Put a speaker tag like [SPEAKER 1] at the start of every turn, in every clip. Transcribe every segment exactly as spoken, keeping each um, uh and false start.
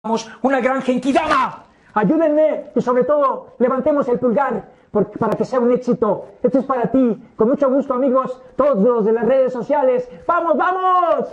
[SPEAKER 1] Una gran genkidama. Ayúdenme y sobre todo levantemos el pulgar por, para que sea un éxito. Esto es para ti. Con mucho gusto, amigos, todos los de las redes sociales. ¡Vamos, vamos!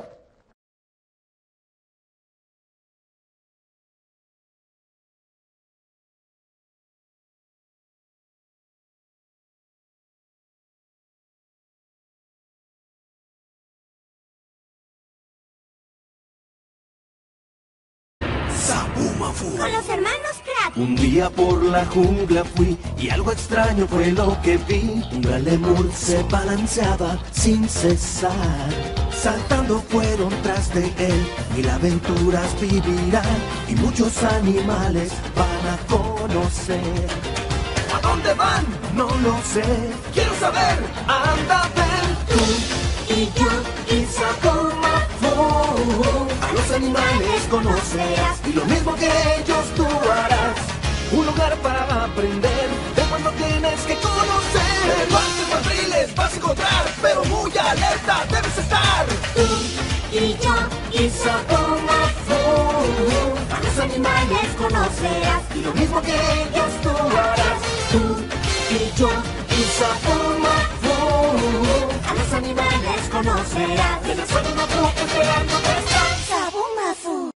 [SPEAKER 2] Con los hermanos Pratt.
[SPEAKER 3] Un día por la jungla fui y algo extraño fue lo que vi. Un gran lemur se balanceaba sin cesar. Saltando fueron tras de él, mil aventuras vivirán y muchos animales van a conocer. ¿A dónde van? No lo sé. Quiero saber. Anda, ven tú y yo y Sakuma Fu. A los animales conocerás y lo mismo que ellos tú harás. Un lugar para aprender de cuando tienes que conocer. Cuantos cuadriles vas a encontrar, pero muy alerta debes estar.
[SPEAKER 2] Tú y yo y Sakuma Fu. A los animales conocerás
[SPEAKER 3] Y lo mismo que ellos tú harás.
[SPEAKER 2] tú y yo
[SPEAKER 3] Y Sakuma Fu.
[SPEAKER 2] a los animales conocerás.
[SPEAKER 3] De la Sakuma Fu esperando que estás.
[SPEAKER 2] Sakuma Fu.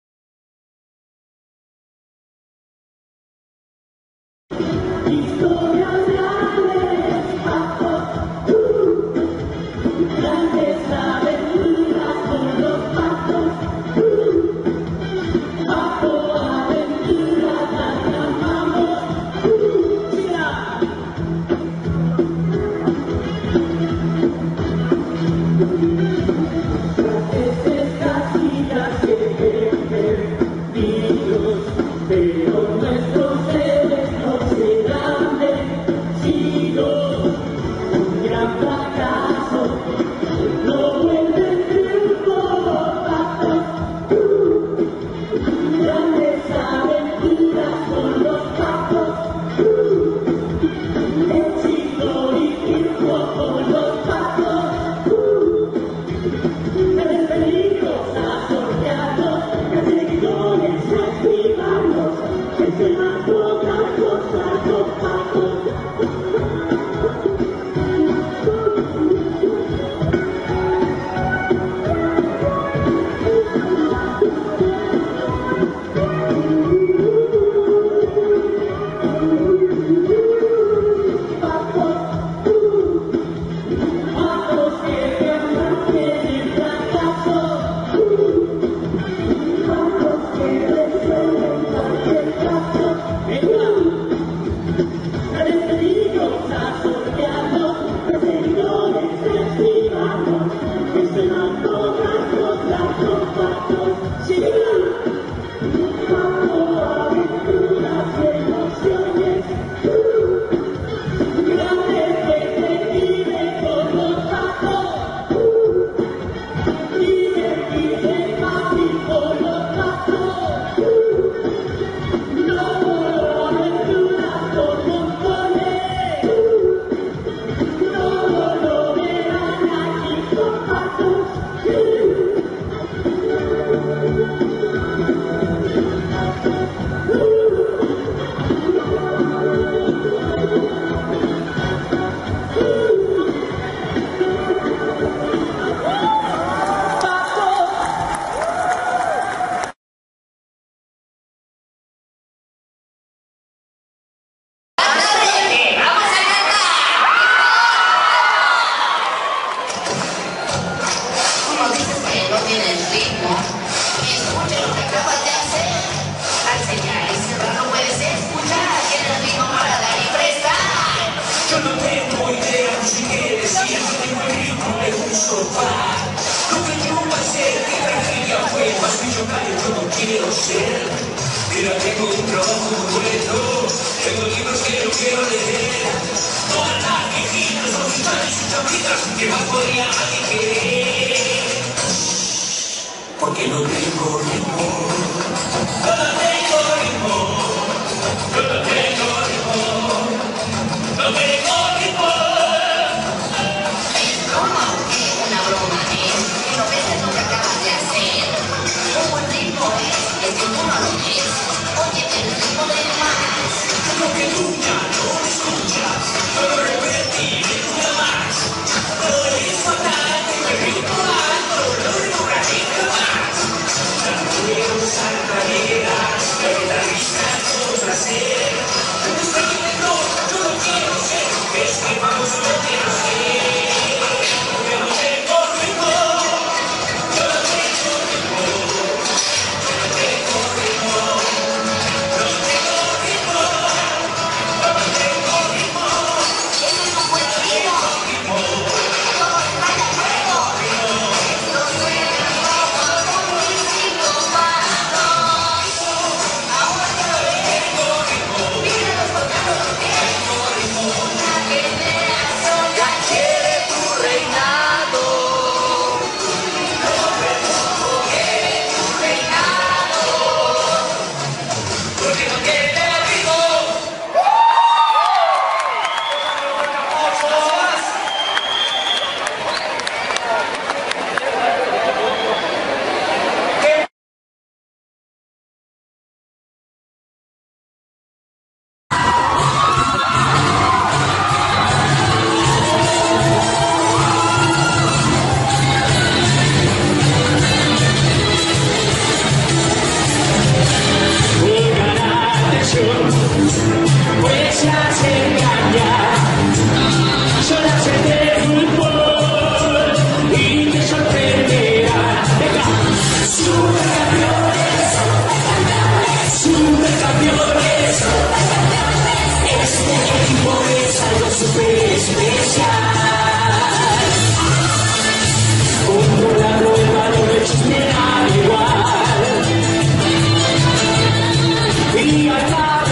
[SPEAKER 4] Mira, tengo un trabajo completo, tengo libros que no quiero leer. Todas las viejitas son sus y chapitas que más podría alguien querer. Porque no tengo ritmo, no tengo ritmo, no tengo ritmo, no tengo ritmo.
[SPEAKER 5] ¿Es broma o qué? Una broma es, pero ves lo que acabas de hacer. Un buen ritmo es, es que tú no lo quieres.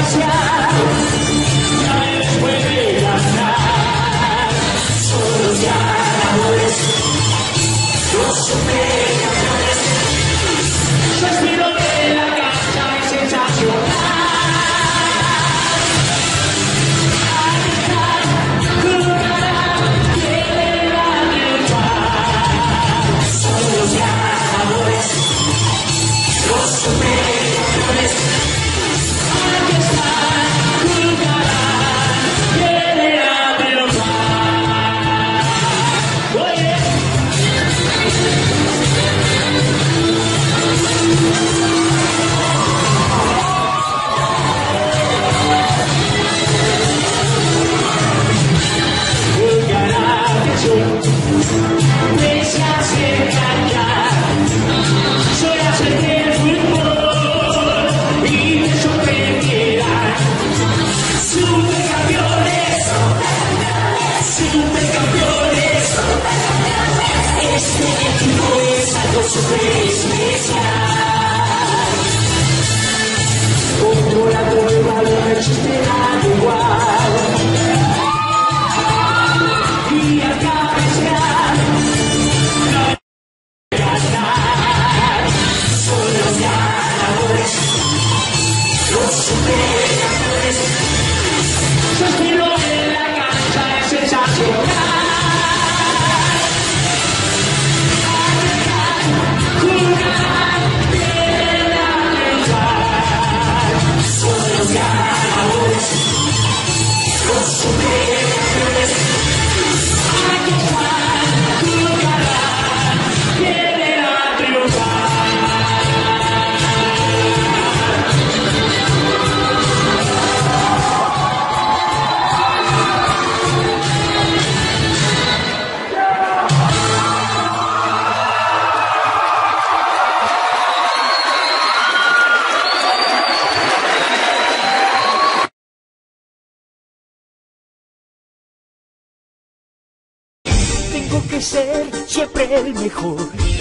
[SPEAKER 6] Tengo que ser siempre el mejor,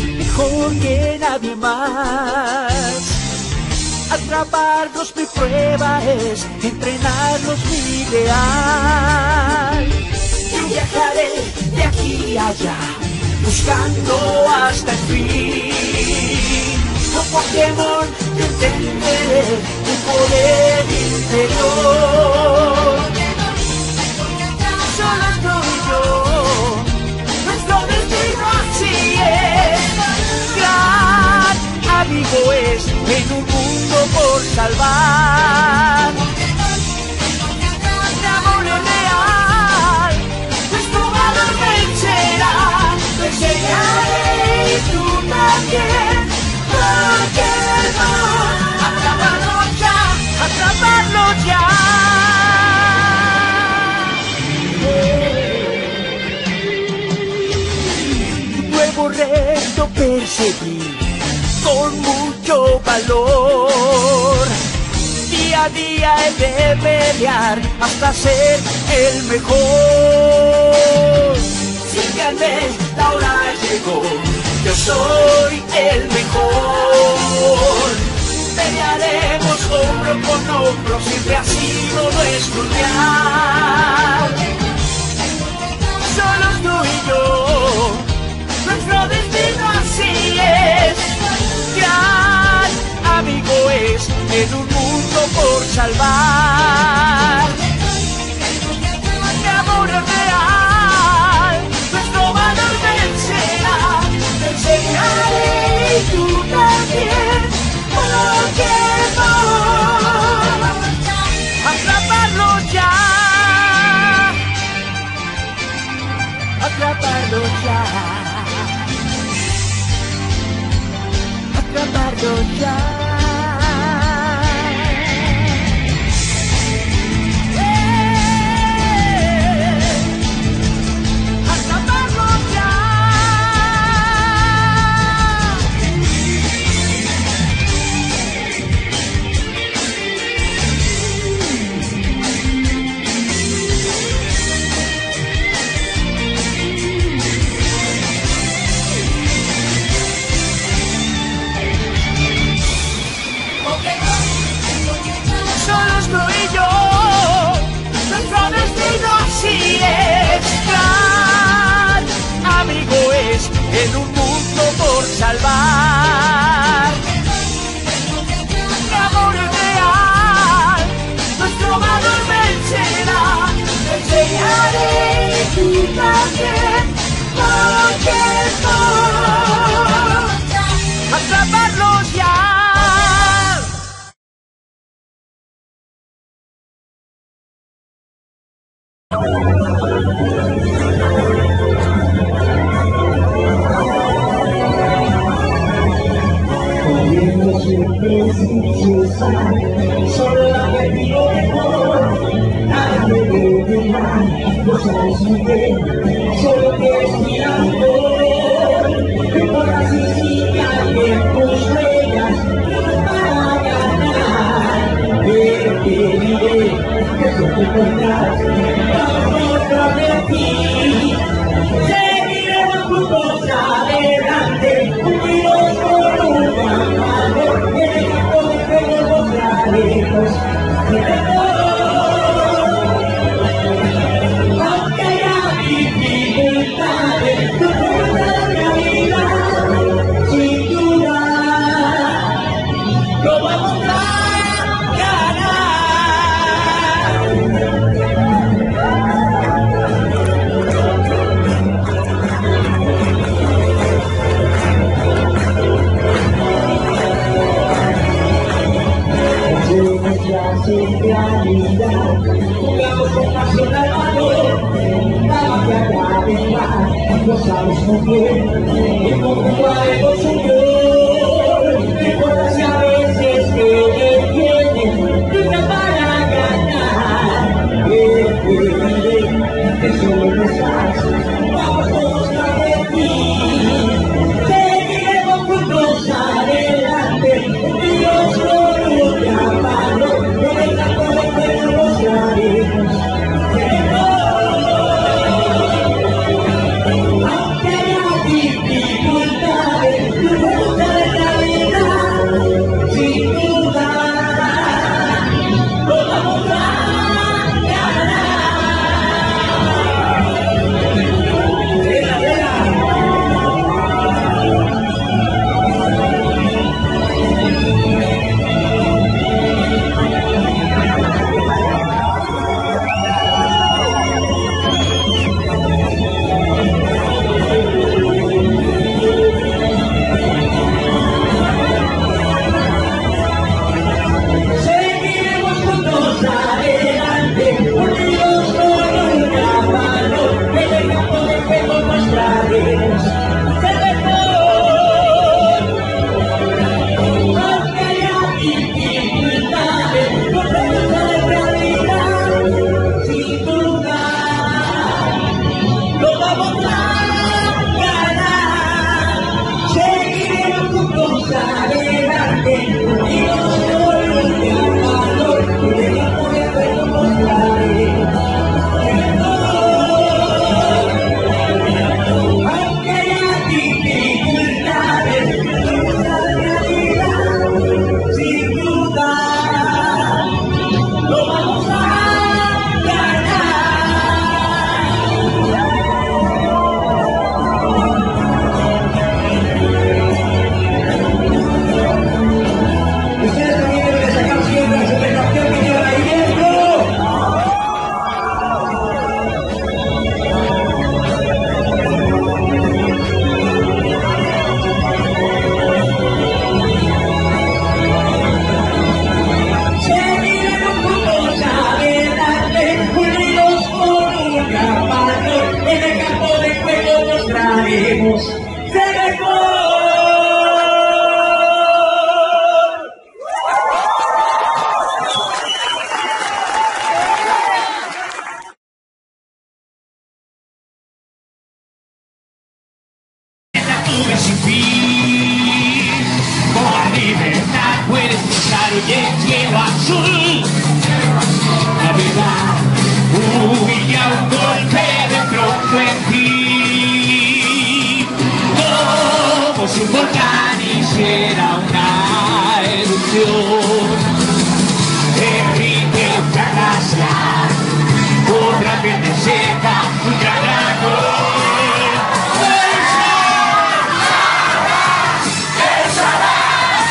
[SPEAKER 6] mejor que nadie más. Atraparlos mi prueba es, entrenarlos mi ideal. Yo viajaré de aquí a allá, buscando hasta el fin. Con Pokémon yo entenderé tu poder interior. Solo estoy yo. Amigo es en un mundo por salvar. Mi amor es real, nuestro valor vencerá. Te enseñaré y tú también, Pokémon. Atraparlo ya, atraparlo ya. Nuevo reto perseguir con mucho valor. Día a día he de pelear hasta ser el mejor. Síganme, la hora llegó, yo soy el mejor. Pelearemos hombro con hombro, siempre ha sido nuestro ideal. Solo tú y yo, nuestro destino así es. Gran amigo es en un mundo por salvar. Mi amor es real, nuestro valor vencerá. Te enseñaré y tú también, Pokémon. Atraparlo ya, atraparlo ya. Atraparlo ya.
[SPEAKER 7] Corriendo siempre silenciosa, solo la que digo mejor, nada me debe más, no sabes muy bien, solo que es mi amor. No importa si sigue alguien tus huellas, no para ganar, pero te diré que tú te encuentras, vamos otra de ti. Seguiremos juntos adelante, unidos por un amor, en el campo de juego mostraremos el amor. Aunque haya dificultades, no importa la realidad, sin duda lo vamos a ganar. Sin realidad, jugamos con pasión al valor, nada que acabe más, lo sabes muy bien, y conjugaremos un gol, no importa si a veces que detienen, lucha para ganar, que te diré que solo no estás, vamos todos tras de ti, seguiremos juntos adelante, unidos por un amor. Aunque haya dificultades, no importa la realidad, sin duda lo vamos a ganar. ¡Era, era!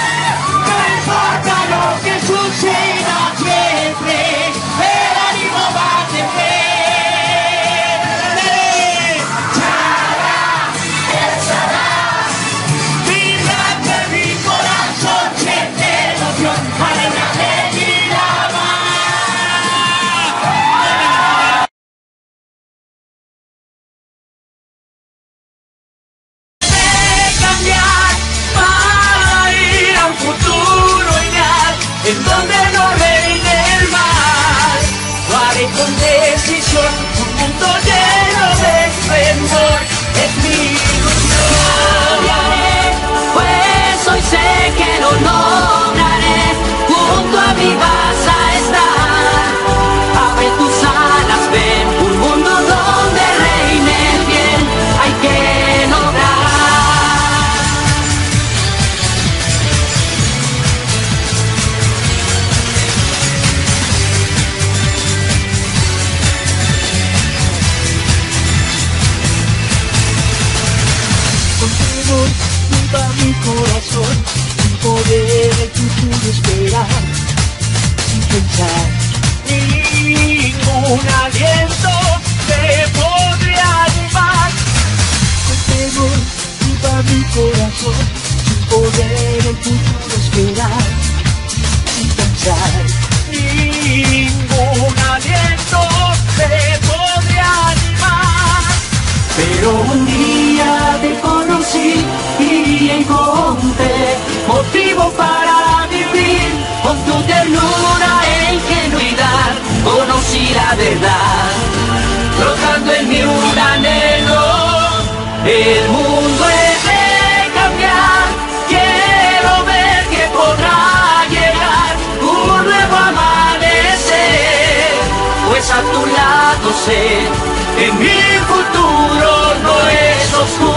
[SPEAKER 6] No importa lo que suceda siempre, el ánimo no reine el mal. Lo haré con decisión, un mundo lleno de esplendor. Es mi ilusión. Pues hoy sé que lo lograré. Junto a mí vas a estar. Abre tus alas, ven, un mundo donde reine el bien. Hay que lograr.
[SPEAKER 7] Contigo junto a mi corazón, sin poder el futuro esperar, sin pensar.
[SPEAKER 6] Ningún aliento te podría animar.
[SPEAKER 7] Contigo junto a mi corazón, sin poder el futuro esperar, sin pensar.
[SPEAKER 6] Ningún aliento te podría animar. Pero un día te conocí y encontré motivo para vivir. Con tu ternura e ingenuidad conocí la verdad. Brotando en mí un anhelo, el mundo es de cambiar. Quiero ver que podrá llegar un nuevo amanecer. Pues a tu lado sé que mi futuro no es oscuro.